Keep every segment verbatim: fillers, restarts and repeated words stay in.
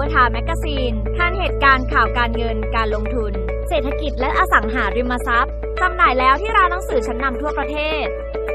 Power Time Magazine ทันเหตุการณ์ข่าวการเงินการลงทุนเศรษฐกิจและอสังหาริมทรัพย์จำหน่ายแล้วที่ร้านหนังสือชั้นนำทั่วประเทศ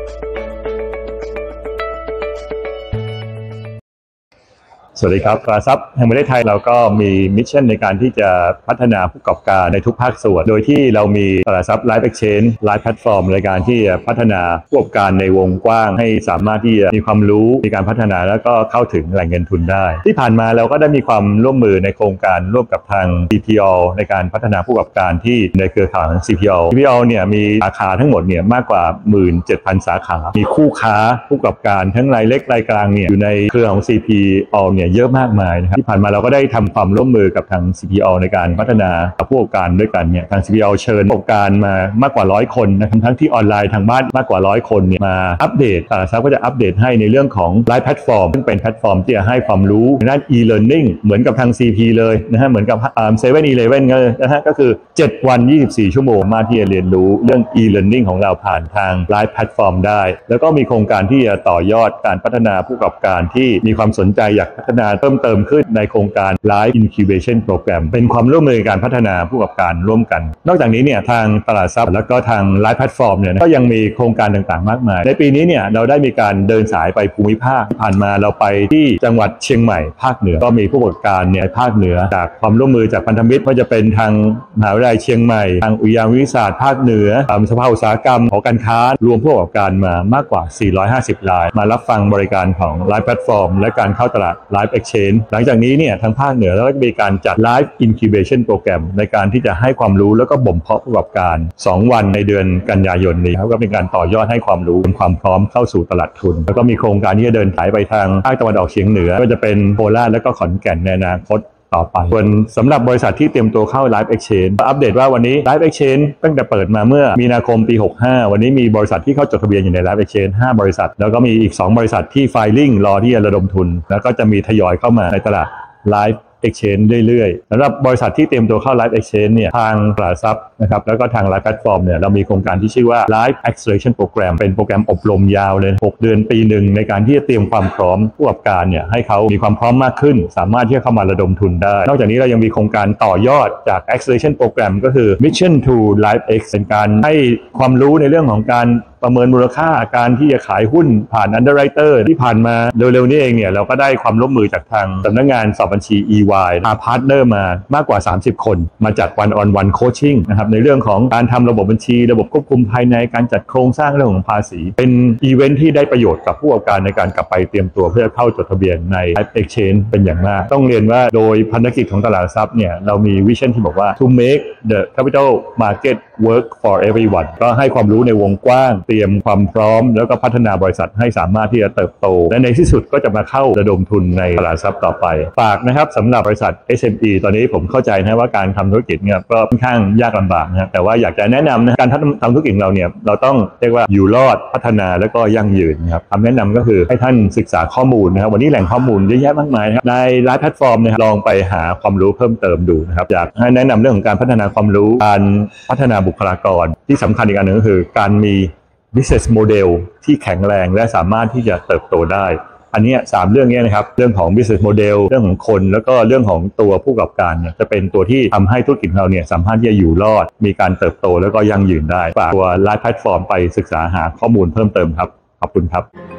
สวัสดีครับตลาดทรัพย์แห่งประเทศไทยเราก็มีมิชชั่นในการที่จะพัฒนาผู้ประกอบการในทุกภาคส่วนโดยที่เรามีตลาดทรัพย์ Live Exchange Live Platform ในการที่จะพัฒนาผู้ประกอบการในวงกว้างให้สามารถที่จะมีความรู้มีการพัฒนาแล้วก็เข้าถึงแหล่งเงินทุนได้ที่ผ่านมาเราก็ได้มีความร่วมมือในโครงการร่วมกับทาง ซี พี โอ ในการพัฒนาผู้ประกอบการที่ในเครือข่ายของ ซี พี โอ ซี พี โอ เนี่ยมีสาขาทั้งหมดเนี่ยมากกว่า หนึ่งหมื่นเจ็ดพัน สาขามีคู่ค้าผู้ประกอบการทั้งรายเล็กรายกลางเนี่ยอยู่ในเครือของ ซี พี โอ เนี่ยเยอะมากมายที่ผ่านมาเราก็ได้ทำความร่วมมือกับทาง ซี พี โอ ในการพัฒนาผู้ประกอบการด้วยกันเนี่ยทาง ซี พี โอ เชิญผู้ประกอบการมามากกว่าร้อยคนนะครับทั้งที่ออนไลน์ทางบ้านมากกว่าร้อยคนเนี่ยมาอัปเดตตลาดทรัพย์ก็จะอัปเดตให้ในเรื่องของ Live Platform ซึ่งเป็นแพลตฟอร์มที่จะให้ความรู้ในด้าน e-learning เหมือนกับทาง ซี พี เลยนะฮะเหมือนกับเซเว่น อีเลฟเว่นนะฮะก็คือเจ็ดวันยี่สิบสี่ชั่วโมงมาที่จะเรียนรู้เรื่อง e-learning ของเราผ่านทาง Live Platform ได้แล้วก็มีโครงการที่จะต่อยอดการพัฒนาผู้ประกอบการที่มีความสนใจอยากพัฒนาเพิ่มเติมขึ้นในโครงการ Live Incubation Program เป็นความร่วมมือการพัฒนาผู้ประกอบการร่วมกันนอกจากนี้เนี่ยทางตลาดทรัพย์แล้วก็ทาง Live Platform เนี่ยก็ยังมีโครงการต่างๆมากมายในปีนี้เนี่ยเราได้มีการเดินสายไปภูมิภาคผ่านมาเราไปที่จังหวัดเชียงใหม่ภาคเหนือก็มีผู้ประกอบการเนี่ยภาคเหนือจากความร่วมมือจากพันธมิตรก็จะเป็นทางมหาวิทยาลัยเชียงใหม่ทางอุทยานวิทยาศาสตร์ภาคเหนือสภาอุตสาหกรรมหอการค้ารวมผู้ประกอบการมามากกว่าสี่ร้อยห้าสิบรายมารับฟังบริการของ Live Platform และการเข้าตลาด Live Exchange หลังจากนี้เนี่ยทางภาคเหนือแล้วก็จะมีการจัด Live Incubation Program ในการที่จะให้ความรู้แล้วก็บ่มเพาะผู้ประกอบการสองวันในเดือนกันยายนนี้ก็เป็นการต่อยอดให้ความรู้เป็นความพร้อมเข้าสู่ตลาดทุนแล้วก็มีโครงการที่จะเดินสายไปทางภาคตะวันออกเฉียงเหนือก็จะเป็นโคราชและก็ขอนแก่นในอนาคตต่อไปส่วนสำหรับบริษัทที่เตรียมตัวเข้า Live Exchange อัปเดตว่าวันนี้ Live Exchange ตั้งแต่เปิดมาเมื่อมีนาคมปีหกสิบห้าวันนี้มีบริษัทที่เข้าจดทะเบียนอยู่ใน Live Exchange ห้าบริษัทแล้วก็มีอีกสองบริษัทที่ filing รอที่จะระดมทุนแล้วก็จะมีทยอยเข้ามาในตลาด Live Exchange เรื่อยๆสำหรับบริษัทที่เตรียมตัวเข้า Live Exchange เนี่ยทางตลาดทรัพย์นะครับแล้วก็ทาง Live Platform เนี่ยเรามีโครงการที่ชื่อว่า Live Acceleration Program เป็นโปรแกรมอบรมยาวเลยหกเดือนปีหนึ่งในการที่จะเตรียมความพร้อมผู้ประกอบการเนี่ยให้เขามีความพร้อมมากขึ้นสามารถที่จะเข้ามาระดมทุนได้นอกจากนี้เรายังมีโครงการต่อยอดจาก Acceleration Program ก็คือ Mission to Live X เป็นการให้ความรู้ในเรื่องของการประเมินมูลค่าการที่จะขายหุ้นผ่าน Underwriter ที่ผ่านมาเร็วๆนี้เองเนี่ยเราก็ได้ความร่วมมือจากทางสำนักงานสอบบัญชี อี วาย พาพาร์ทเนอร์มามากกว่าสามสิบคนมาจัด one on one coaching นะครับในเรื่องของการทำระบบบัญชีระบบควบคุมภายในการจัดโครงสร้างเรื่องของภาษีเป็นอีเวนท์ที่ได้ประโยชน์กับผู้ประกอบการในการกลับไปเตรียมตัวเพื่อเข้าจดทะเบียนใน Live Exchange เป็นอย่างมากต้องเรียนว่าโดยพันธกิจของตลาดทรัพย์เนี่ยเรามีวิชั่นที่บอกว่า to make the capital market work for everyone ก็ให้ความรู้ในวงกว้างเตรียมความพร้อมแล้วก็พัฒนาบริษัทให้สามารถที่จะเติบโตและในที่สุดก็จะมาเข้าระดมทุนในตลาดทรัพย์ต่อไปฝากนะครับสำหรับบริษัท เอส เอ็ม อี ตอนนี้ผมเข้าใจนะว่าการทำธุรกิจเนี่ยก็ค่อนข้างยากลำบากนะแต่ว่าอยากจะแนะนำนะการทำธุรกิจเราเนี่ยเราต้องเรียกว่าอยู่รอดพัฒนาแล้วก็ยั่งยืนนะครับคำแนะนำก็คือให้ท่านศึกษาข้อมูลนะครับวันนี้แหล่งข้อมูลเยอะแยะมากมายนะครับใน Live Platform เนี่ยลองไปหาความรู้เพิ่มเติมดูนะครับอยากให้แนะนำเรื่องของการพัฒนาความรู้การพัฒนาบุคลากรที่สำคัญอีกอันหนึ่งก็คือการมีbusiness model ที่แข็งแรงและสามารถที่จะเติบโตได้อันนี้สามเรื่องนี้นะครับเรื่องของ business model เรื่องของคนแล้วก็เรื่องของตัวผู้ประกอบการเนี่ยจะเป็นตัวที่ทำให้ธุรกิจเราเนี่ยสามารถที่จะอยู่รอดมีการเติบโตแล้วก็ยั่งยืนได้ฝากตัว Live Platform ไปศึกษาหาข้อมูลเพิ่มเติมครับขอบคุณครับ